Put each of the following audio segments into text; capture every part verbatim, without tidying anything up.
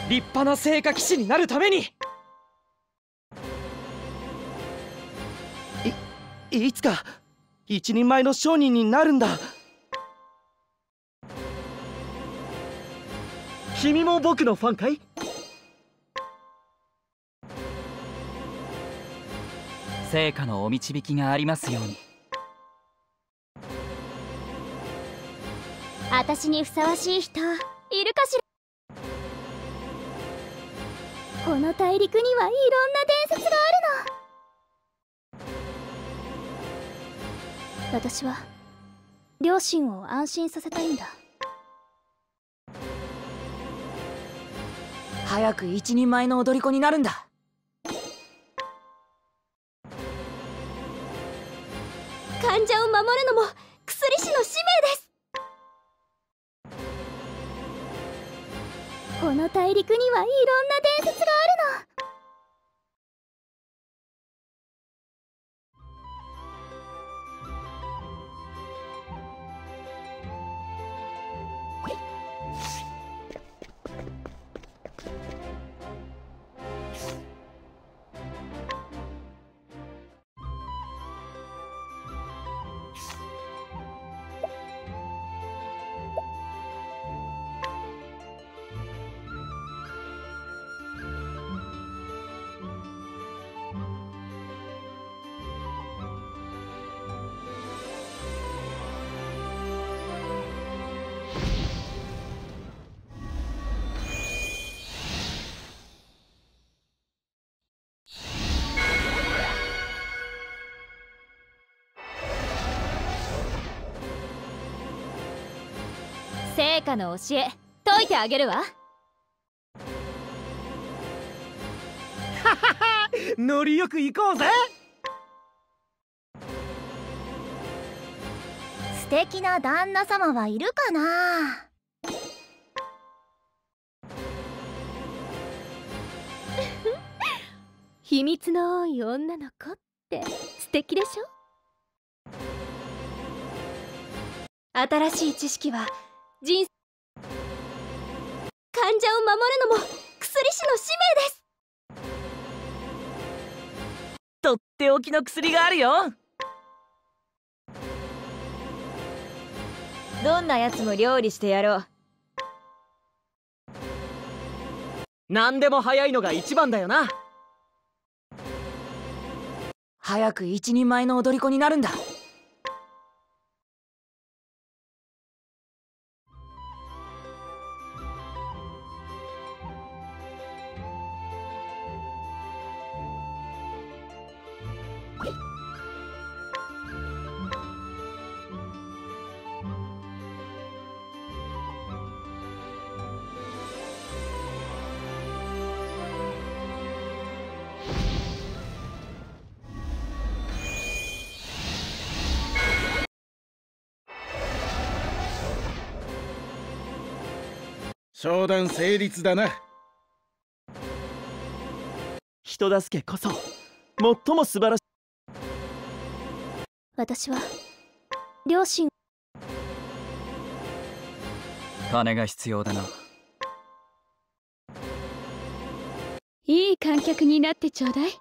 立派な聖火騎士になるために。 いいつか一人前の商人になるんだ。君も僕のファンかい？ 聖火のお導きがありますように。 私にふさわしい人いるかしら。この大陸にはいろんな伝説があるの。私は両親を安心させたいんだ。 早く一人前の踊り子になるんだ。 患者を守るのも薬師の使命です。この大陸にはいろんな伝説があるの。聖火の教え解いてあげるわ。 ノリよく行こうぜ。 素敵な旦那様はいるかな。秘密の多い女の子って素敵でしょ。新しい知識は人患者を守るのも薬師の使命です。 とっておきの薬があるよ。 どんなやつも料理してやろう。 何でも早いのが一番だよな。 早く一人前の踊り子になるんだ。 商談成立だな。 人助けこそ最も素晴らしい。 私は両親。 金が必要だな。 いい観客になってちょうだい。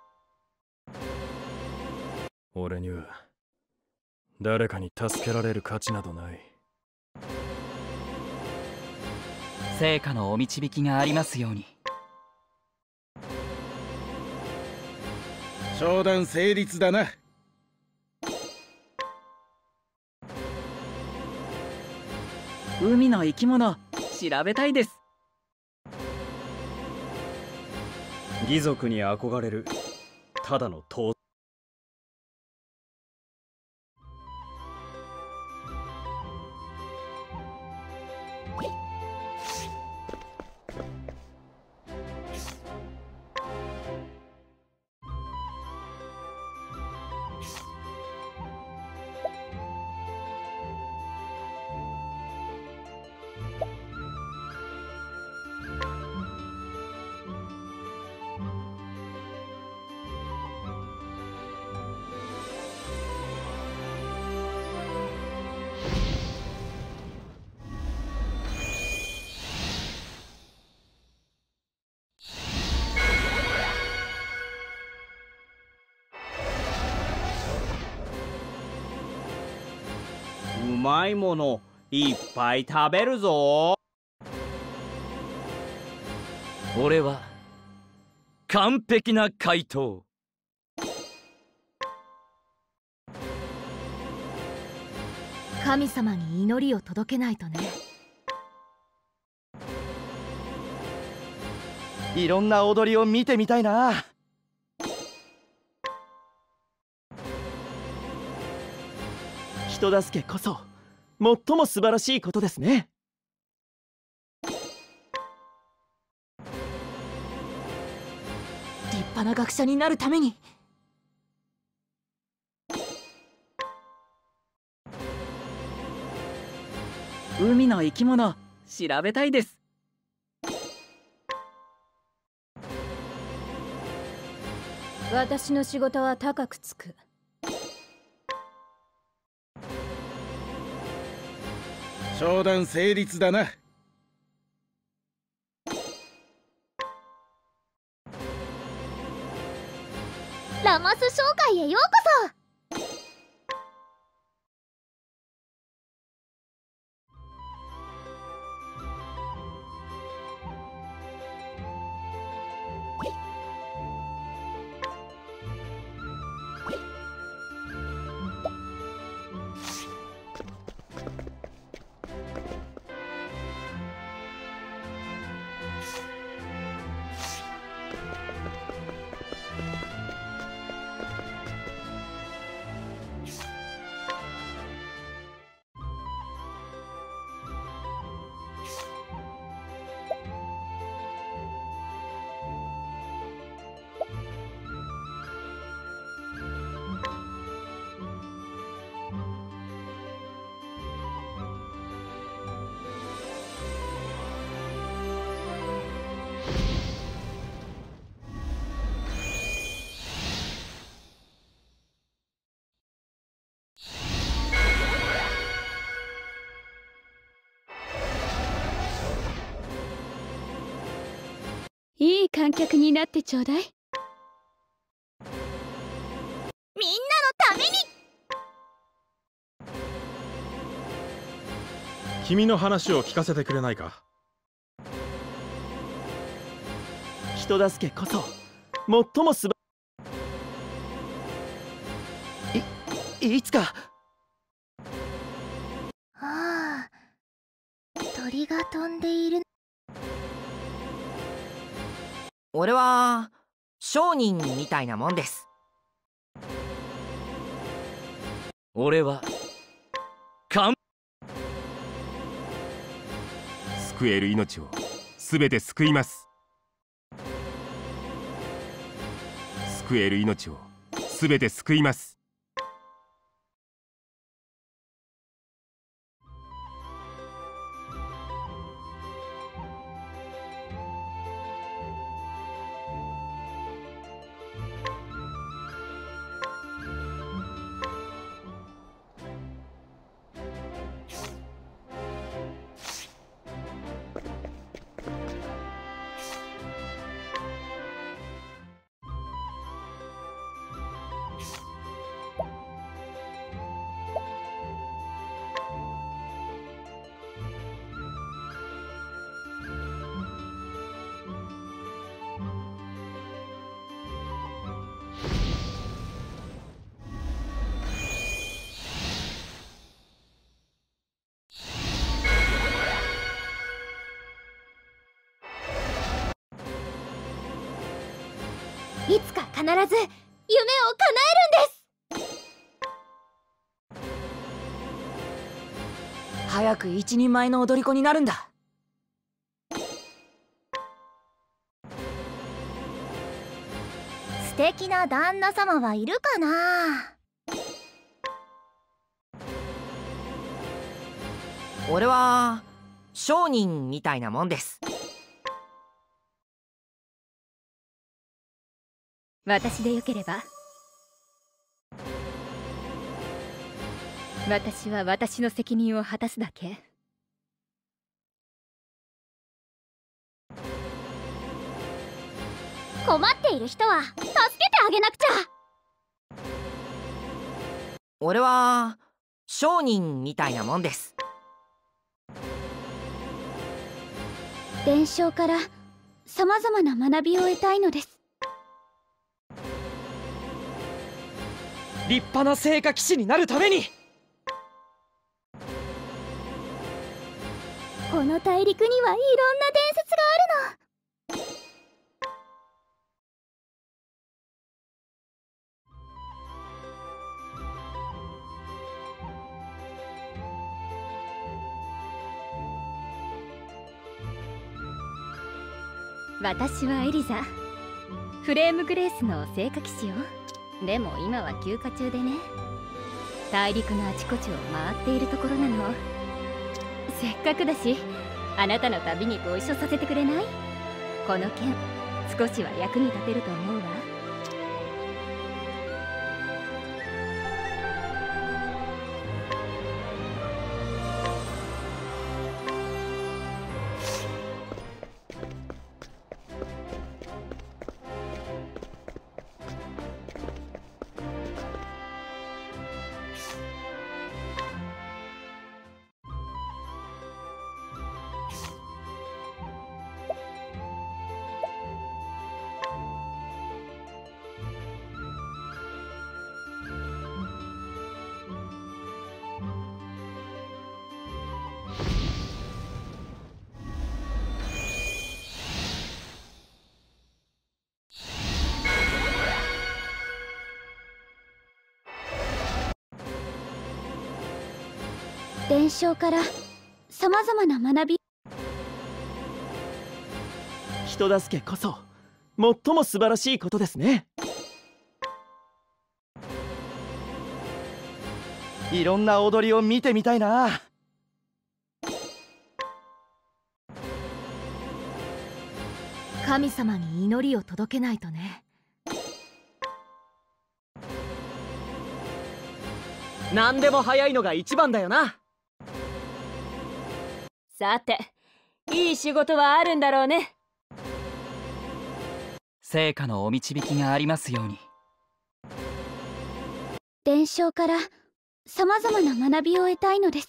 俺には誰かに助けられる価値などない。 聖火のお導きがありますように。 商談成立だな。 海の生き物調べたいです。 義族に憧れるただの盗。 まいものいっぱい食べるぞ。 俺は完璧な回答。 神様に祈りを届けないとね。 いろんな踊りを見てみたいな。人助けこそ最も素晴らしいことですね。 立派な学者になるために。 海の生き物調べたいです。 私の仕事は高くつく。 商談成立だな。 ラマス商会へようこそ。いい観客になってちょうだい。みんなのために。 君の話を聞かせてくれないか。 人助けこそ最も素晴いいつか。 ああ、鳥が飛んでいる。 俺は商人みたいなもんです。 俺はかん救える命をすべて救います。救える命をすべて救います。 いつか必ず夢を叶えるんです。 早く一人前の踊り子になるんだ。 素敵な旦那様はいるかな。 俺は商人みたいなもんです。 私でよければ。私は私の責任を果たすだけ。困っている人は助けてあげなくちゃ。 俺は商人みたいなもんです。 伝承からさまざまな学びを得たいのです。 立派な聖火騎士になるために。 この大陸にはいろんな伝説があるの。 私はエリザ、フレームグレースの聖火騎士よ。でも今は休暇中でね、大陸のあちこちを回っているところなの。せっかくだしあなたの旅にご一緒させてくれない？この件少しは役に立てると思うわ。 伝承からさまざまな学び。 人助けこそ最も素晴らしいことですね。 いろんな踊りを見てみたいな。 神様に祈りを届けないとね。 何でも早いのが一番だよな。 さて、いい仕事はあるんだろうね。 成果のお導きがありますように。 伝承からさまざまな学びを得たいのです。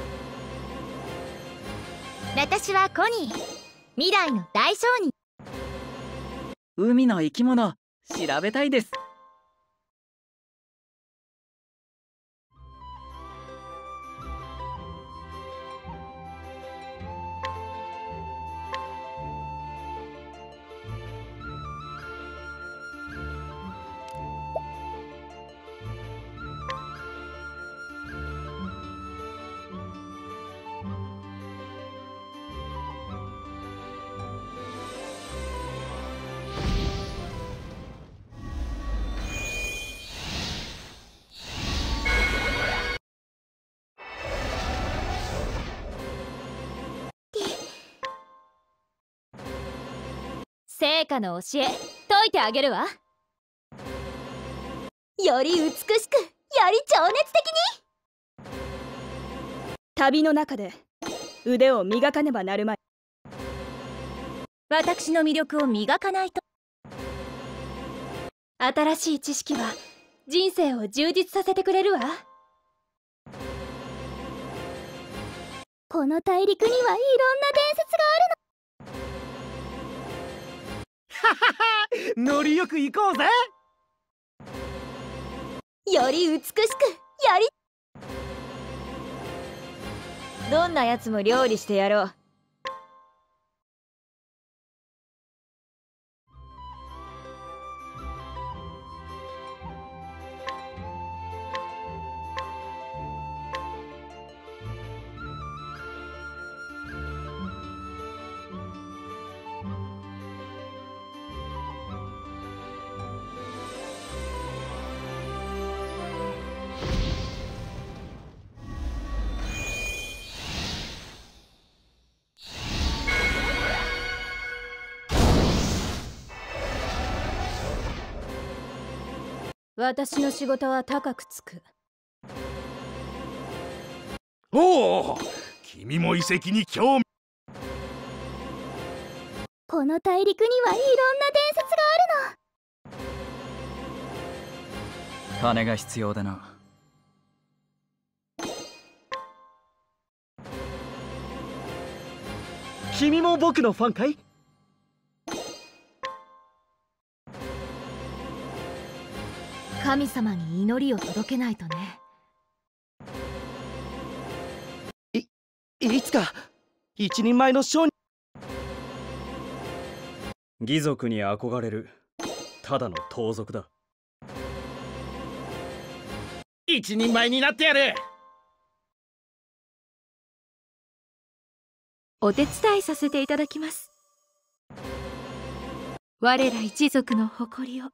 私はコニー、未来の大商人。 海の生き物調べたいです。 聖火の教え解いてあげるわ。より美しく、より情熱的に。 旅の中で腕を磨かねばなるまい。 私の魅力を磨かないと。 新しい知識は人生を充実させてくれるわ。 この大陸にはいろんな伝説があるの。 ノリよく行こうぜ。 より美しく、より。どんなやつも料理してやろう。 私の仕事は高くつく。 おお、君も遺跡に興味。 この大陸にはいろんな伝説があるの。 金が必要だな。 君も僕のファンかい？ 神様に祈りを届けないとね。 いいつか一人前の商人。 義族に憧れるただの盗賊だ。 一人前になってやる。 お手伝いさせていただきます。我ら一族の誇りを。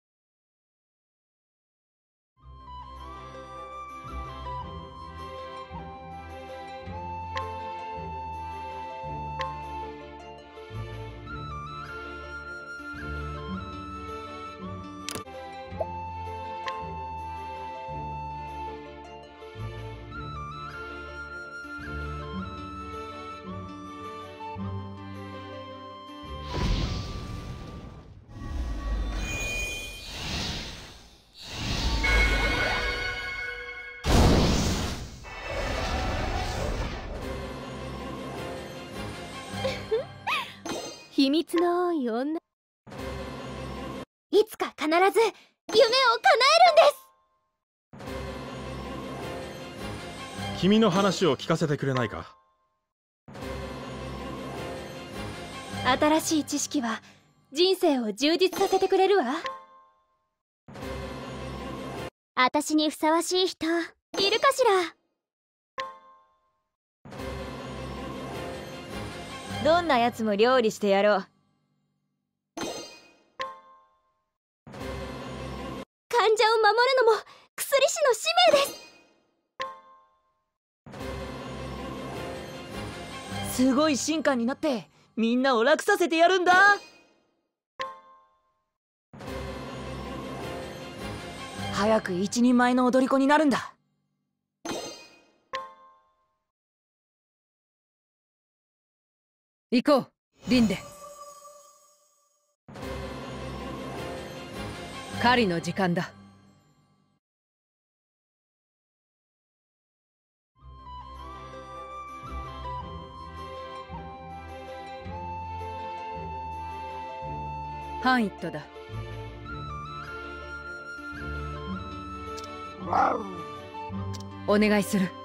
秘密の多い女。いつか必ず夢を叶えるんです。 君の話を聞かせてくれないか？ 新しい知識は人生を充実させてくれるわ。 私にふさわしい人いるかしら？ どんなやつも料理してやろう。 患者を守るのも薬師の使命です。 すごい進化になってみんなを楽させてやるんだ。早く一人前の踊り子になるんだ。 行こう、リンデ。狩りの時間だ。ハンイットだ。お願いする。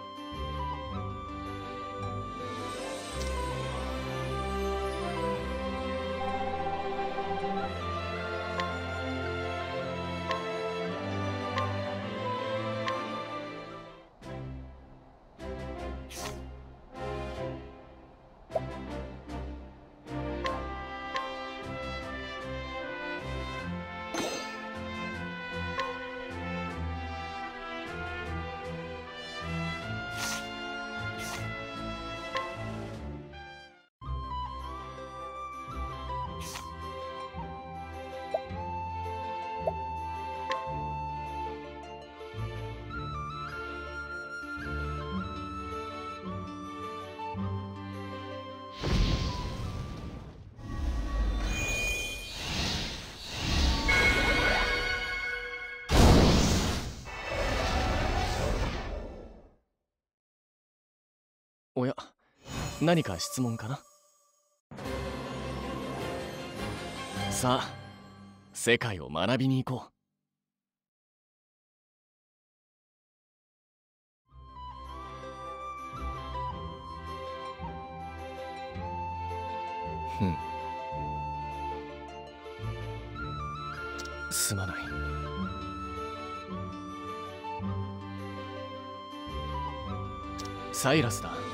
おや、何か質問かな？さあ、世界を学びに行こう。ふん。すまない。サイラスだ。